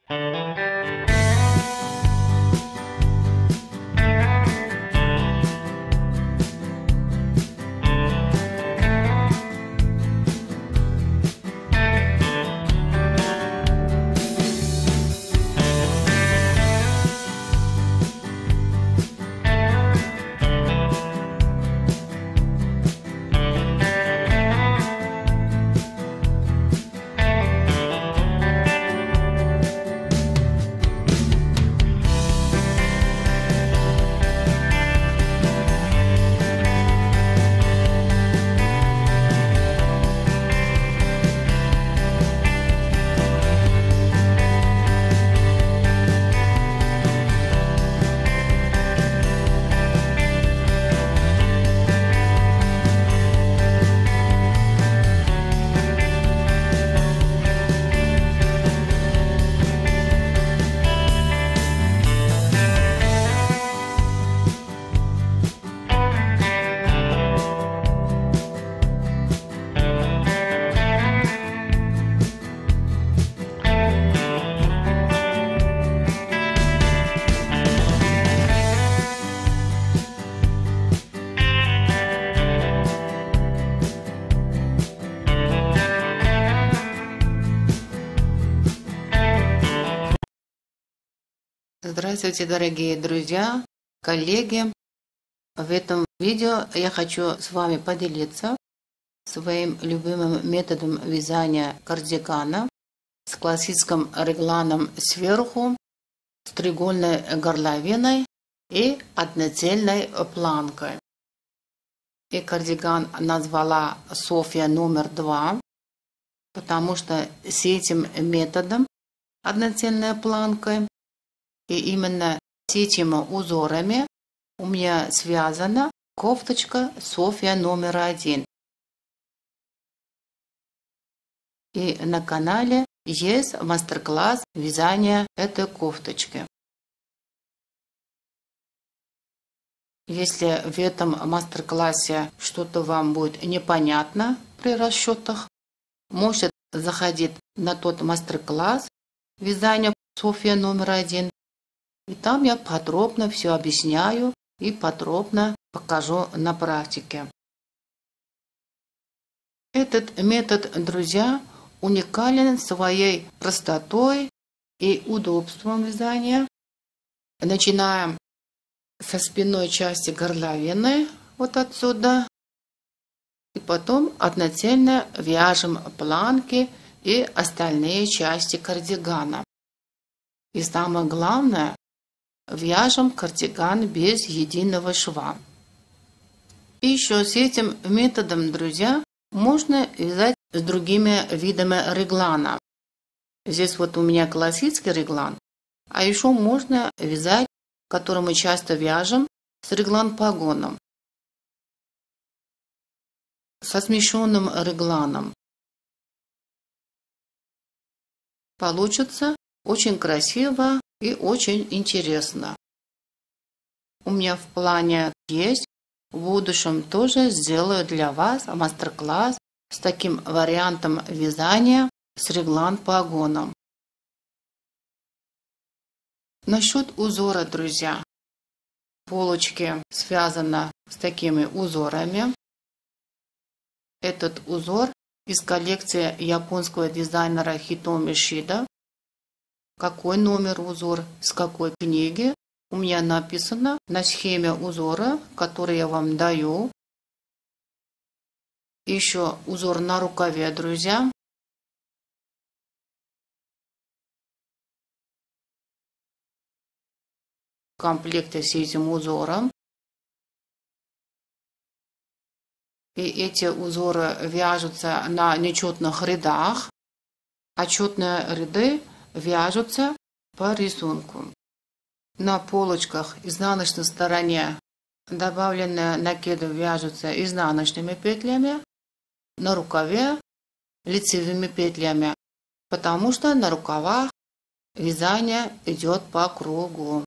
Здравствуйте, дорогие друзья, коллеги! В этом видео я хочу с вами поделиться своим любимым методом вязания кардигана с классическим регланом сверху, с треугольной горловиной и однотельной планкой. И кардиган назвала Софья номер 2, потому что с этим методом однотельной планкой и именно с этими узорами у меня связана кофточка Софья номер 1. И на канале есть мастер-класс вязания этой кофточки. Если в этом мастер-классе что-то вам будет непонятно при расчетах, можете заходить на тот мастер-класс вязания Софья номер 1. И там я подробно все объясняю и подробно покажу на практике. Этот метод, друзья, уникален своей простотой и удобством вязания. Начинаем со спинной части горловины, вот отсюда. И потом однотельно вяжем планки и остальные части кардигана. И самое главное, вяжем кардиган без единого шва. И еще с этим методом, друзья, можно вязать с другими видами реглана. Здесь вот у меня классический реглан, а еще можно вязать, который мы часто вяжем, с реглан-погоном, со смещенным регланом. Получится очень красиво и очень интересно. У меня в плане есть, в будущем тоже сделаю для вас мастер-класс с таким вариантом вязания с реглан-погоном. Насчет узора, друзья. Полочки связаны с такими узорами. Этот узор из коллекции японского дизайнера Хитоми Шида. Какой номер узор, с какой книги, у меня написано на схеме узора, который я вам даю. Еще узор на рукаве, друзья. В комплекте с этим узором. И эти узоры вяжутся на нечетных рядах, а четные ряды вяжутся по рисунку. На полочках изнаночной стороне добавленные накиды вяжутся изнаночными петлями, на рукаве лицевыми петлями, потому что на рукавах вязание идет по кругу.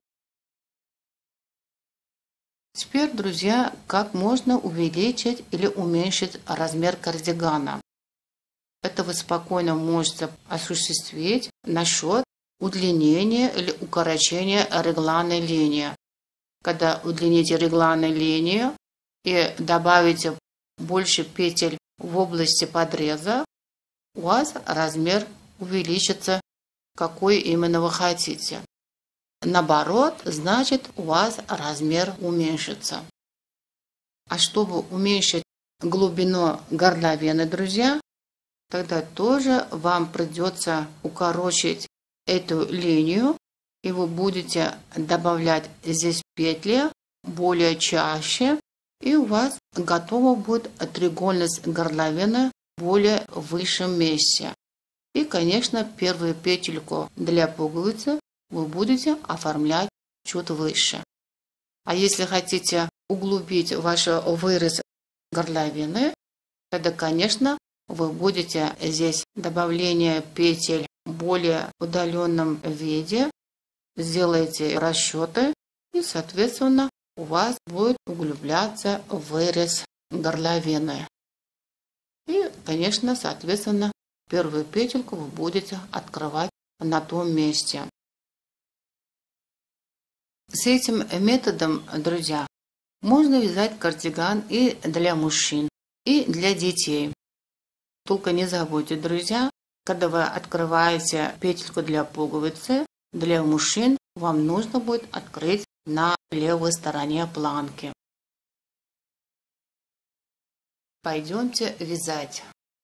Теперь, друзья, как можно увеличить или уменьшить размер кардигана. Это вы спокойно можете осуществить насчет удлинение или укорочение регланной линии. Когда удлините регланную линию и добавите больше петель в области подреза, у вас размер увеличится, какой именно вы хотите. Наоборот, значит, у вас размер уменьшится. А чтобы уменьшить глубину горловины, друзья, тогда тоже вам придется укорочить эту линию, и вы будете добавлять здесь петли более чаще, и у вас готова будет треугольность горловины в более высшем месте. И, конечно, первую петельку для пуговицы вы будете оформлять чуть выше. А если хотите углубить ваш вырез горловины, тогда, конечно, вы будете здесь добавление петель в более удаленном виде, сделаете расчеты, и, соответственно, у вас будет углубляться вырез горловины. И, конечно, соответственно, первую петельку вы будете открывать на том месте. С этим методом, друзья, можно вязать кардиган и для мужчин, и для детей. Только не забудьте, друзья, когда вы открываете петельку для пуговицы, для мужчин вам нужно будет открыть на левой стороне планки. Пойдемте вязать.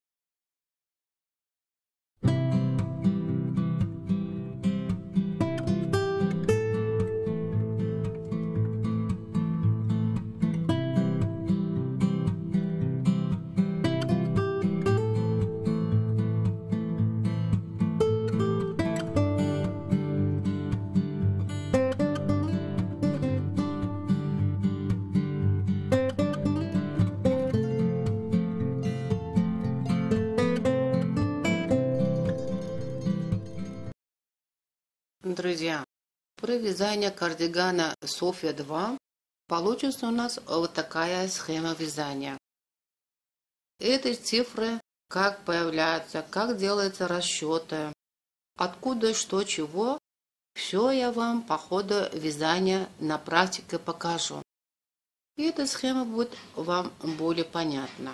Друзья, при вязании кардигана Софья 2 получится у нас вот такая схема вязания. Эти цифры, как появляются, как делаются расчеты, откуда что чего, все я вам по ходу вязания на практике покажу. И эта схема будет вам более понятна.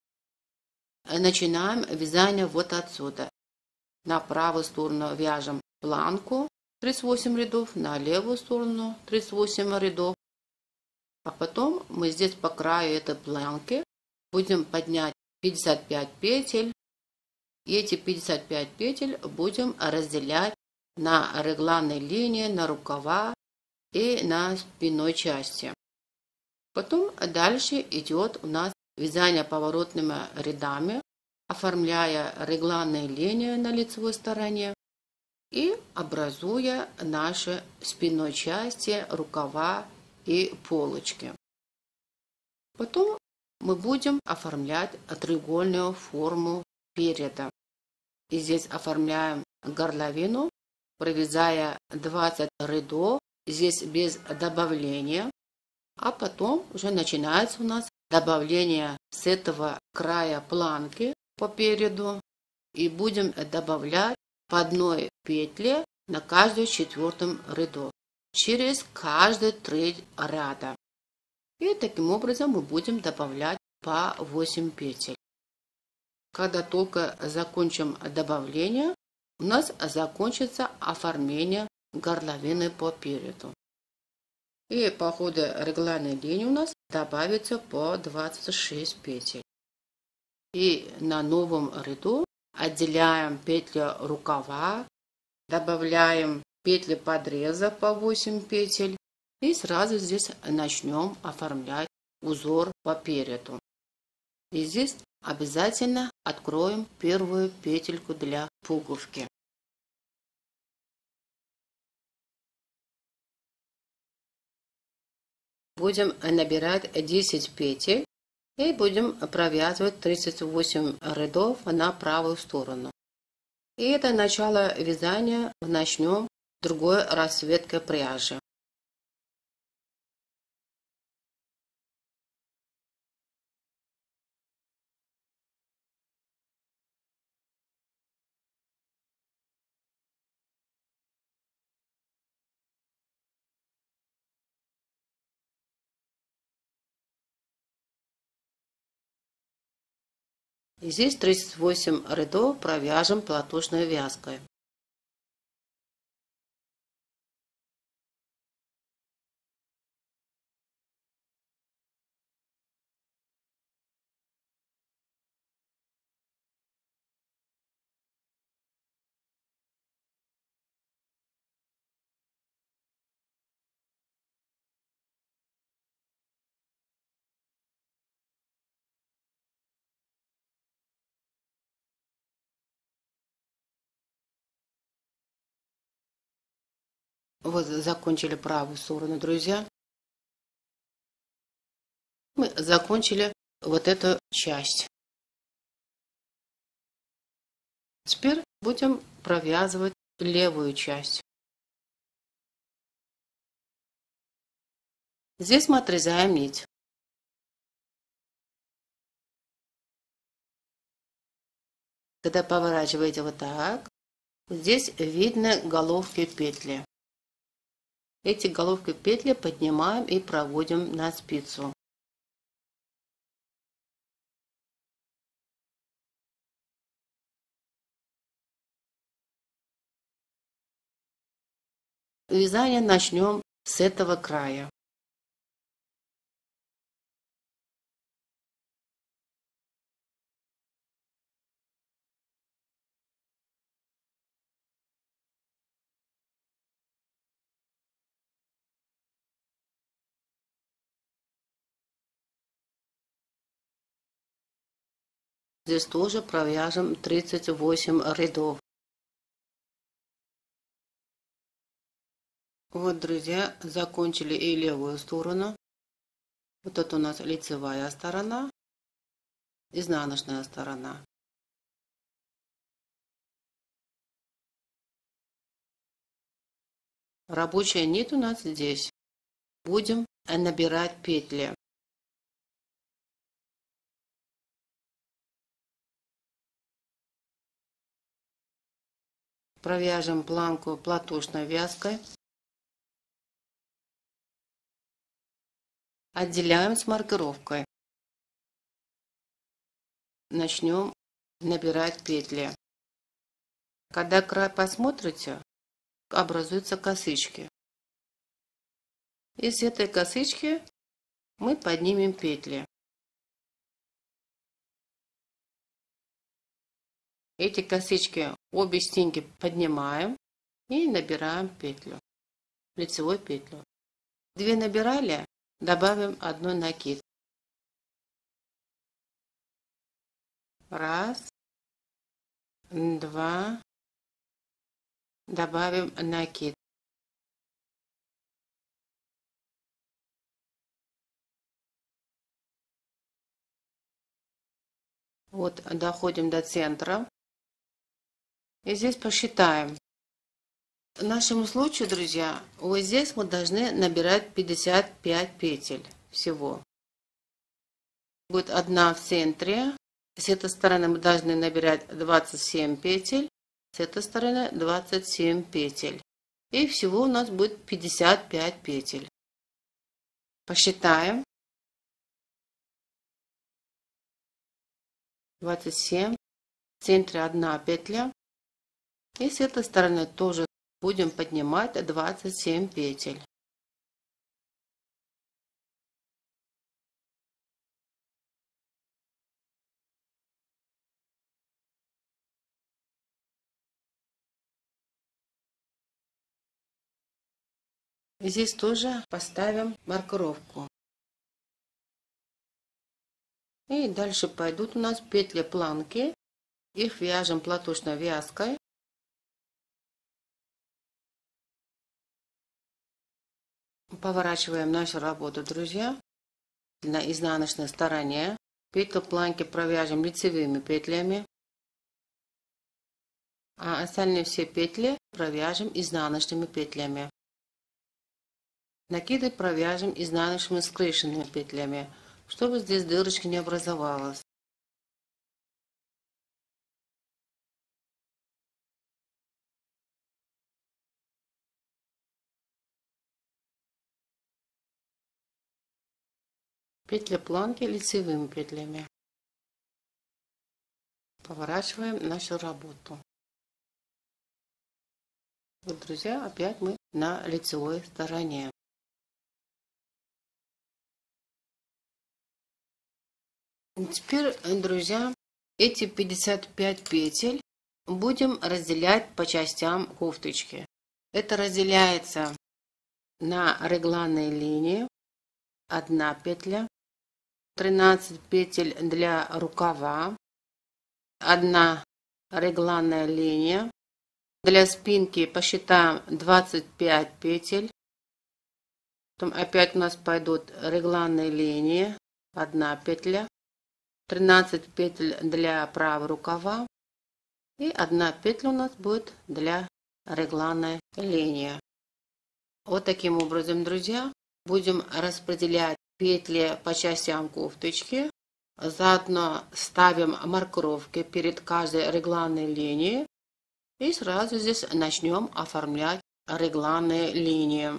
Начинаем вязание вот отсюда. На правую сторону вяжем планку 38 рядов, на левую сторону 38 рядов. А потом мы здесь по краю этой планки будем поднять 55 петель. И эти 55 петель будем разделять на регланные линии, на рукава и на спинной части. Потом дальше идет у нас вязание поворотными рядами, оформляя регланные линии на лицевой стороне и образуя наши спинной части, рукава и полочки. Потом мы будем оформлять треугольную форму переда. И здесь оформляем горловину, провязая 20 рядов, здесь без добавления. А потом уже начинается у нас добавление с этого края планки по переду. И будем добавлять по одной петле на каждую четвертом ряду, через каждые 3 ряда. И таким образом мы будем добавлять по 8 петель. Когда только закончим добавление, у нас закончится оформление горловины по переду. И по ходу регланной линии у нас добавится по 26 петель. И на новом ряду отделяем петли рукава, добавляем петли подреза по 8 петель и сразу здесь начнем оформлять узор по переду. И здесь обязательно откроем первую петельку для пуговки. Будем набирать 10 петель и будем провязывать 38 рядов на правую сторону. И это начало вязания, начнем другой расцветкой пряжи. И здесь 38 рядов провяжем платочной вязкой. Вот закончили правую сторону, друзья. Мы закончили вот эту часть. Теперь будем провязывать левую часть. Здесь мы отрезаем нить. Когда поворачиваете вот так, здесь видно головки петли. Эти головки петли поднимаем и проводим на спицу. Вязание начнем с этого края. Здесь тоже провяжем 38 рядов. Вот, друзья, закончили и левую сторону. Вот это у нас лицевая сторона, изнаночная сторона. Рабочая нить у нас здесь. Будем набирать петли. Провяжем планку платочной вязкой. Отделяем с маркировкой. Начнем набирать петли. Когда край посмотрите, образуются косички. Из этой косички мы поднимем петли. Эти косички, обе стенки поднимаем и набираем петлю, лицевую петлю. 2 набирали, добавим 1 накид. Раз, 2, добавим накид. Вот доходим до центра. И здесь посчитаем. В нашем случае, друзья, вот здесь мы должны набирать 55 петель всего. Будет 1 в центре. С этой стороны мы должны набирать 27 петель. С этой стороны 27 петель. И всего у нас будет 55 петель. Посчитаем. 27. В центре 1 петля. И с этой стороны тоже будем поднимать 27 петель. Здесь тоже поставим маркировку. И дальше пойдут у нас петли планки. Их вяжем платочной вязкой. Поворачиваем нашу работу, друзья, на изнаночной стороне. Петли планки провяжем лицевыми петлями. А остальные все петли провяжем изнаночными петлями. Накиды провяжем изнаночными скрещенными петлями, чтобы здесь дырочки не образовалось. Петли планки лицевыми петлями. Поворачиваем нашу работу. Вот, друзья, опять мы на лицевой стороне. Теперь, друзья, эти 55 петель будем разделять по частям кофточки. Это разделяется на регланной линии 1 петля, 13 петель для рукава, 1 регланная линия. Для спинки посчитаем 25 петель. Потом опять у нас пойдут регланные линии, 1 петля, 13 петель для правого рукава и 1 петля у нас будет для регланной линии. Вот таким образом, друзья, будем распределять петли по частям кофточки. Заодно ставим маркировки перед каждой регланной линией. И сразу здесь начнем оформлять регланные линии.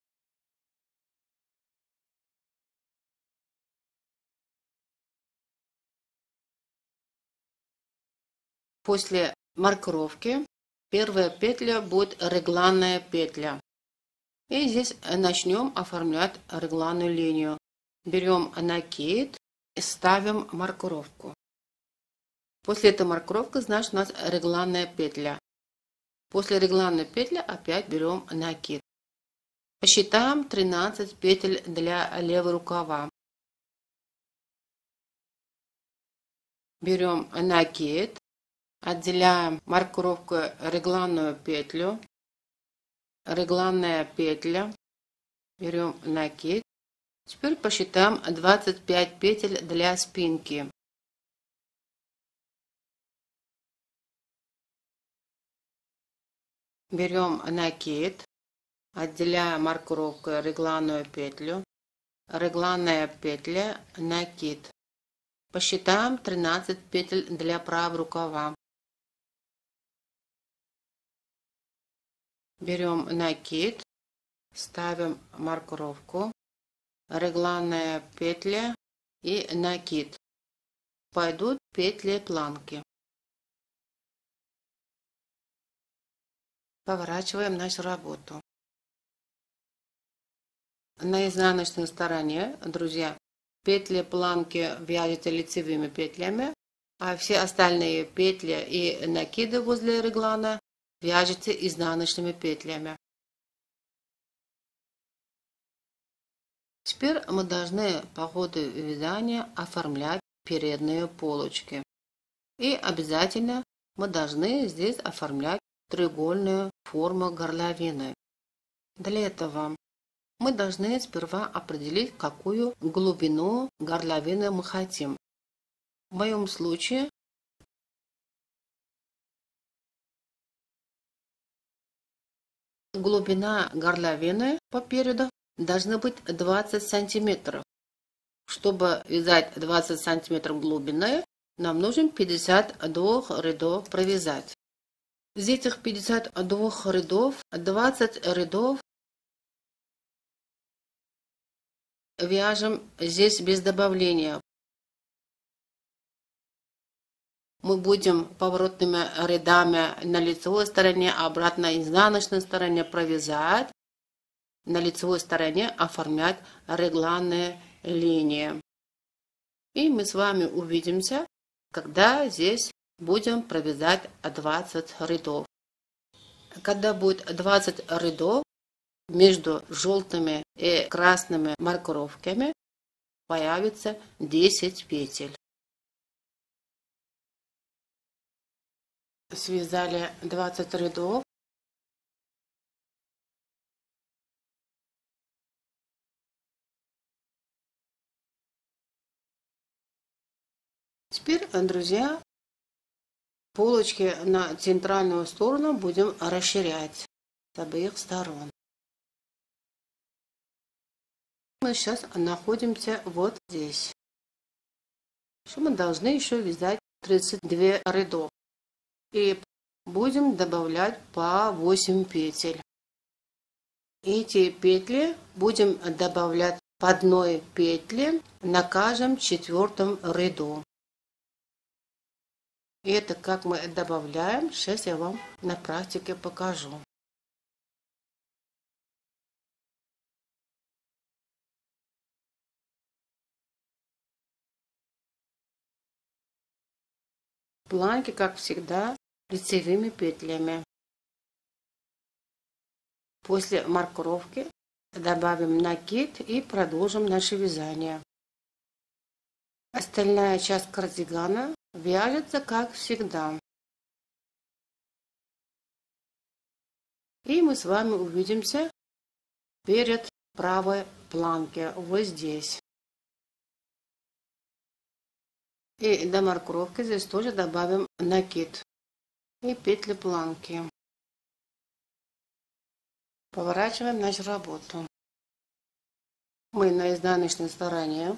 После маркировки первая петля будет регланная петля. И здесь начнем оформлять регланную линию. Берем накид и ставим маркировку. После этой маркировки, значит, у нас регланная петля. После регланной петли опять берем накид. Посчитаем 13 петель для левого рукава. Берем накид, отделяем маркировку регланную петлю, регланная петля, берем накид. Теперь посчитаем 25 петель для спинки. Берем накид, отделяем маркировку регланную петлю, регланная петля, накид. Посчитаем 13 петель для правого рукава. Берем накид, ставим маркировку, регланная петля и накид. Пойдут петли планки. Поворачиваем нашу работу. На изнаночной стороне, друзья, петли планки вяжете лицевыми петлями, а все остальные петли и накиды возле реглана вяжете изнаночными петлями. Теперь мы должны по ходу вязания оформлять передние полочки. И обязательно мы должны здесь оформлять треугольную форму горловины. Для этого мы должны сперва определить, какую глубину горловины мы хотим. В моем случае глубина горловины по переду должна быть 20 сантиметров. Чтобы вязать 20 сантиметров глубины, нам нужно 52 рядов провязать. Из этих 52 рядов 20 рядов вяжем здесь без добавления. Мы будем поворотными рядами на лицевой стороне, обратно на изнаночной стороне провязать. На лицевой стороне оформлять регланные линии. И мы с вами увидимся, когда здесь будем провязать 20 рядов. Когда будет 20 рядов, между желтыми и красными маркировками появится 10 петель. Связали 20 рядов. Теперь, друзья, полочки на центральную сторону будем расширять с обеих сторон. Мы сейчас находимся вот здесь. Мы должны еще вязать 32 рядов. И будем добавлять по 8 петель. Эти петли будем добавлять по одной петле на каждом четвертом ряду. И это как мы добавляем, сейчас я вам на практике покажу. Планки, как всегда, лицевыми петлями. После маркировки добавим накид и продолжим наше вязание. Остальная часть кардигана вяжется, как всегда. И мы с вами увидимся перед правой планки, вот здесь. И до маркировки здесь тоже добавим накид и петли планки. Поворачиваем нашу работу. Мы на изнаночной стороне.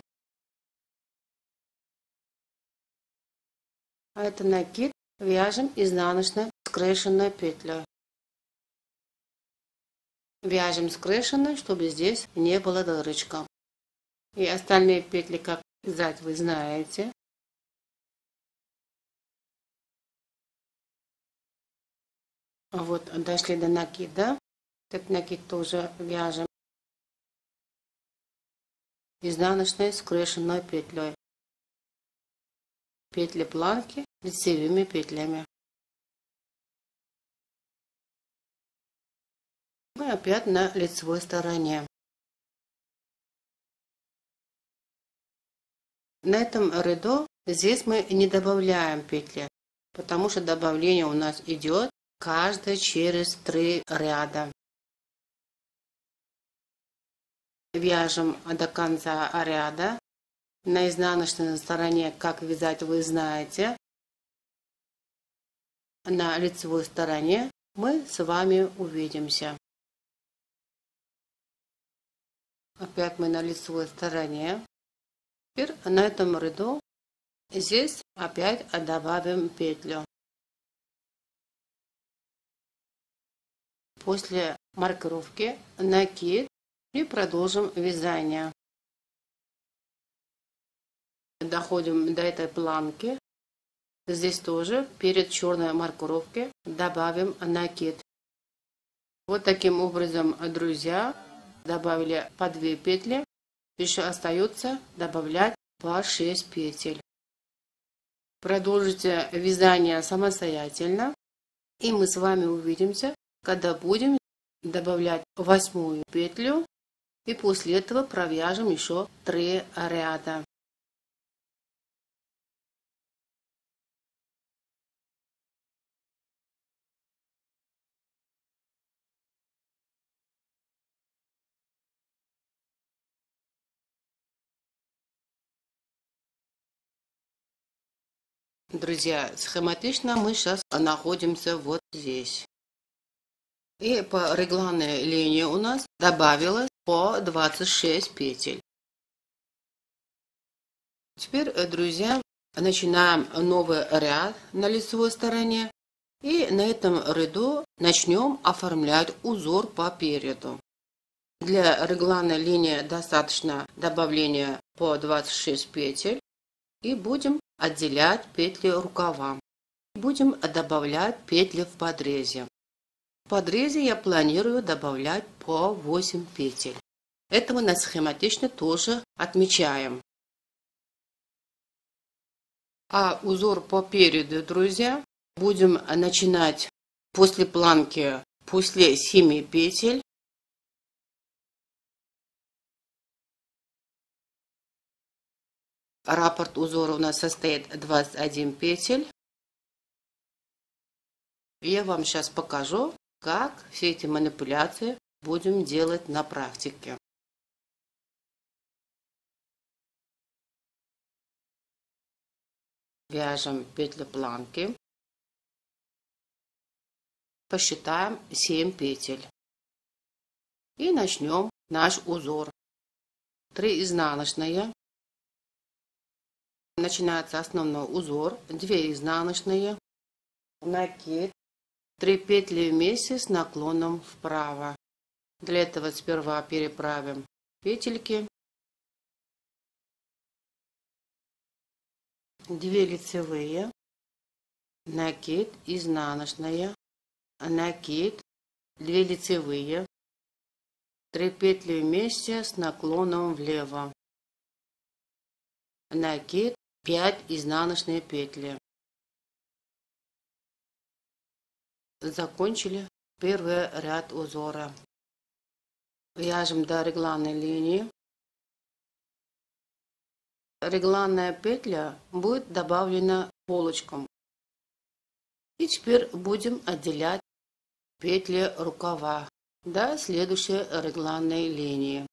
А это накид, вяжем изнаночной скрещенной петлей. Вяжем скрещенной, чтобы здесь не было дырочка. И остальные петли, как вязать, вы знаете. Вот дошли до накида. Этот накид тоже вяжем изнаночной скрещенной петлей. Петли планки лицевыми петлями. Мы опять на лицевой стороне. На этом ряду здесь мы не добавляем петли, потому что добавление у нас идет каждый через 3 ряда. Вяжем до конца ряда. На изнаночной стороне, как вязать, вы знаете. На лицевой стороне мы с вами увидимся. Опять мы на лицевой стороне. Теперь на этом ряду здесь опять добавим петлю. После маркировки накид и продолжим вязание. Доходим до этой планки. Здесь тоже перед черной маркировкой добавим накид. Вот таким образом, друзья, добавили по 2 петли. Еще остается добавлять по 6 петель. Продолжите вязание самостоятельно. И мы с вами увидимся, когда будем добавлять 8-ю петлю. И после этого провяжем еще 3 ряда. Друзья, схематично мы сейчас находимся вот здесь. И по регланной линии у нас добавилось по 26 петель. Теперь, друзья, начинаем новый ряд на лицевой стороне. И на этом ряду начнем оформлять узор по переду. Для регланной линии достаточно добавления по 26 петель. И будем отделять петли рукава. Будем добавлять петли в подрезе. В подрезе я планирую добавлять по 8 петель. Это мы на схематично тоже отмечаем. А узор по переду, друзья, будем начинать после планки, после 7 петель. Раппорт узора у нас состоит 21 петель. Я вам сейчас покажу, как все эти манипуляции будем делать на практике. Вяжем петли планки. Посчитаем 7 петель. И начнем наш узор. 3 изнаночные. Начинается основной узор. 2 изнаночные. Накид. 3 петли вместе с наклоном вправо. Для этого сперва переправим петельки. 2 лицевые. накид, изнаночная, накид, 2 лицевые, 3 петли вместе с наклоном влево, накид, 5 изнаночные петли. Закончили первый ряд узора. Вяжем до регланной линии. Регланная петля будет добавлена полочком. И теперь будем отделять петли рукава до следующей регланной линии.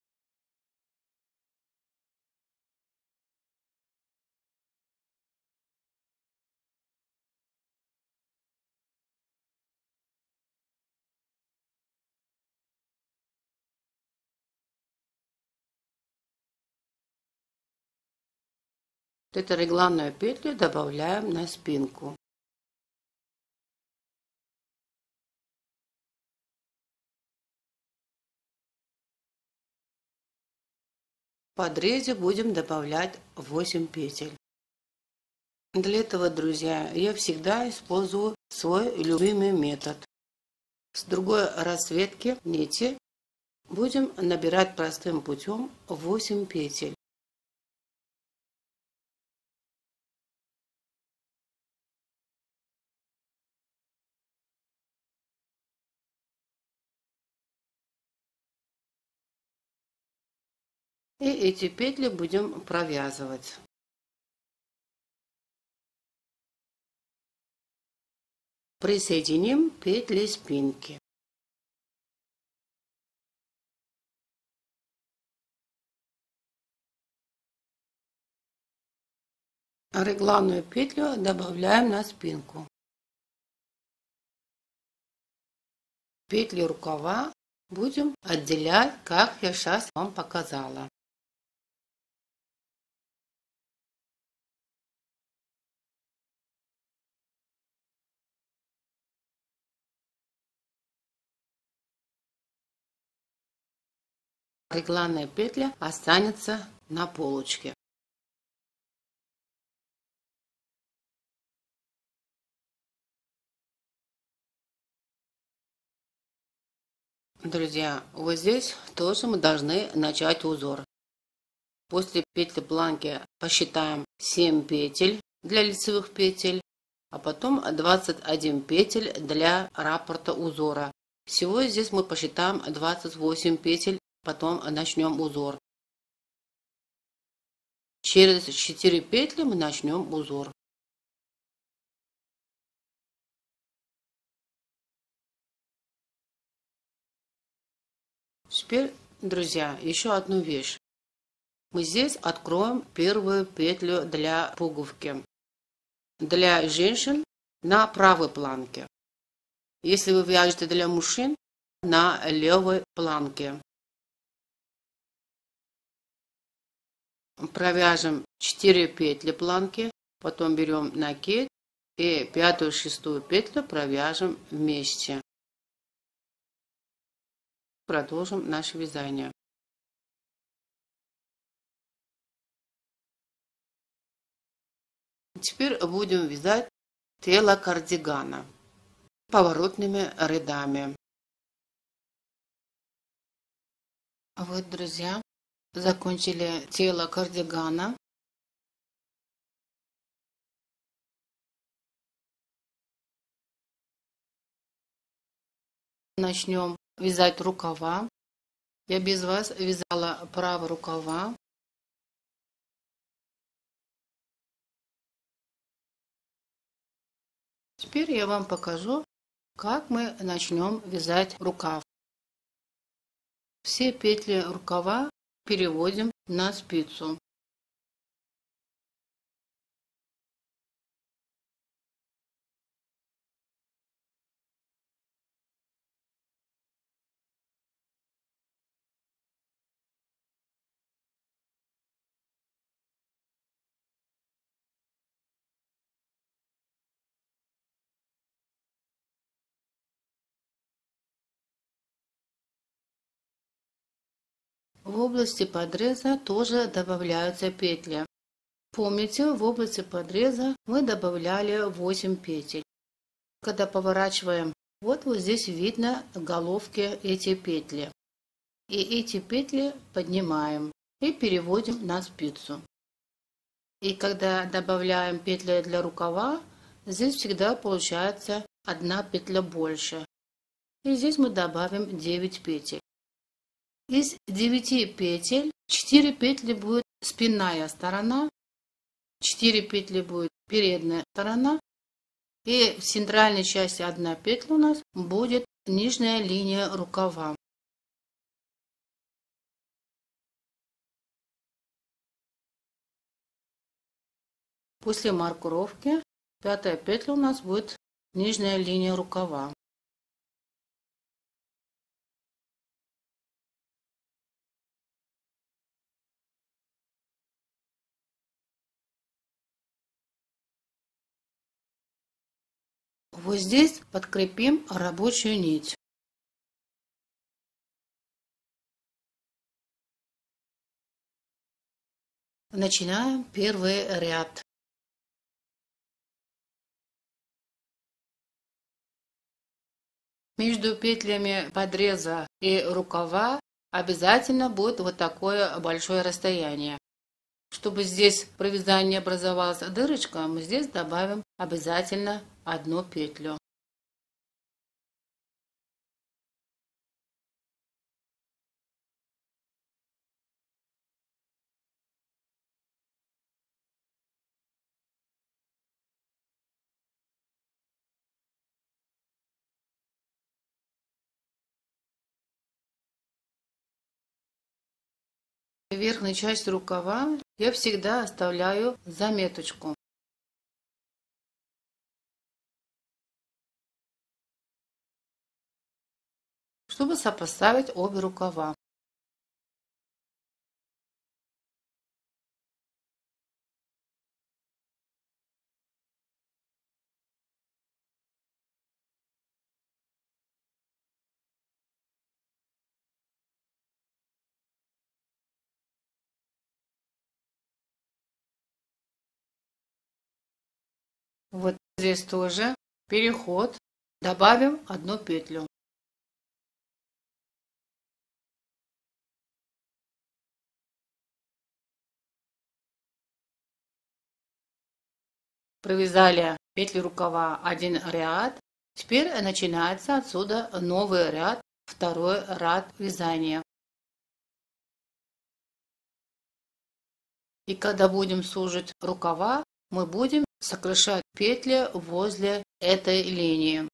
Эту регланную петлю добавляем на спинку. В подрезе будем добавлять 8 петель. Для этого, друзья, я всегда использую свой любимый метод. С другой расцветки нити будем набирать простым путем 8 петель. И эти петли будем провязывать. Присоединим петли спинки. Регланную петлю добавляем на спинку. Петли рукава будем отделять, как я сейчас вам показала. Регланная петля останется на полочке. Друзья, вот здесь тоже мы должны начать узор. После петли планки посчитаем 7 петель для лицевых петель, а потом 21 петель для раппорта узора. Всего здесь мы посчитаем 28 петель, потом начнем узор. Через 4 петли мы начнем узор. Теперь, друзья, еще одну вещь. Мы здесь откроем первую петлю для пуговки. Для женщин на правой планке. Если вы вяжете для мужчин, на левой планке. Провяжем 4 петли планки, потом берем накид и 5-6 петлю провяжем вместе. Продолжим наше вязание. Теперь будем вязать тело кардигана поворотными рядами. Вот, друзья, закончили тело кардигана. Начнем вязать рукава. Я без вас вязала правые рукава. Теперь я вам покажу, как мы начнем вязать рукав. Все петли рукава переводим на спицу. В области подреза тоже добавляются петли. Помните, в области подреза мы добавляли 8 петель. Когда поворачиваем, вот здесь видно головки эти петли. И эти петли поднимаем и переводим на спицу. И когда добавляем петли для рукава, здесь всегда получается одна петля больше. И здесь мы добавим 9 петель. Из 9 петель 4 петли будет спинная сторона, 4 петли будет передняя сторона, и в центральной части одна петля у нас будет нижняя линия рукава. После маркировки 5-я петля у нас будет нижняя линия рукава. Вот здесь подкрепим рабочую нить. Начинаем первый ряд. Между петлями подреза и рукава обязательно будет вот такое большое расстояние. Чтобы здесь при вязании образовалась дырочка, мы здесь добавим обязательно одну петлю. Верхнюю часть рукава я всегда оставляю заметочку. Чтобы сопоставить обе рукава. Вот здесь тоже переход. Добавим одну петлю. Провязали петли рукава один ряд. Теперь начинается отсюда новый ряд, второй ряд вязания. И когда будем сужить рукава, мы будем сокращать петли возле этой линии.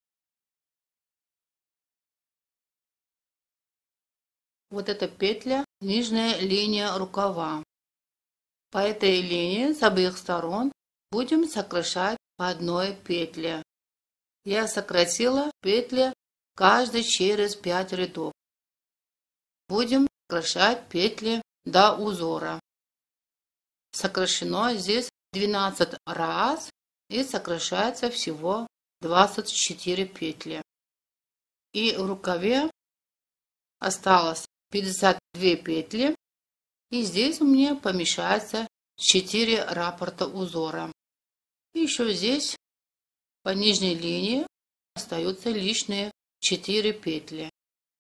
Вот эта петля, нижняя линия рукава. По этой линии с обеих сторон будем сокращать по одной петле. Я сократила петли каждый через 5 рядов. Будем сокращать петли до узора. Сокращено здесь 12 раз и сокращается всего 24 петли. И в рукаве осталось 52 петли. И здесь у меня помещается 4 раппорта узора. И еще здесь по нижней линии остаются лишние 4 петли.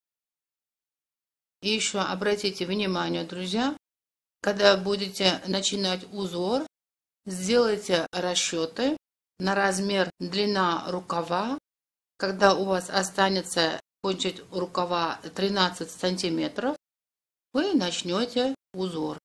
И еще обратите внимание, друзья, когда будете начинать узор, сделайте расчеты на размер длина рукава. Когда у вас останется кончить рукава 13 сантиметров, вы начнете узор.